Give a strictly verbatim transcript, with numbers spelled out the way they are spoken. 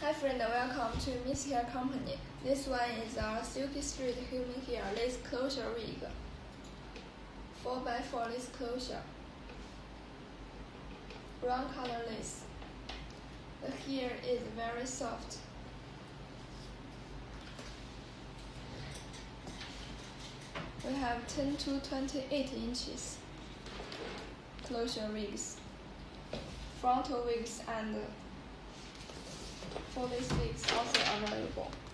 Hi friend, welcome to Miss Hair Company. This one is our Silky Street Human Hair Lace Closure Wig. four by four lace closure. Brown color lace. The hair is very soft. We have ten to twenty-eight inches closure wigs, frontal wigs and full lace wigs also available.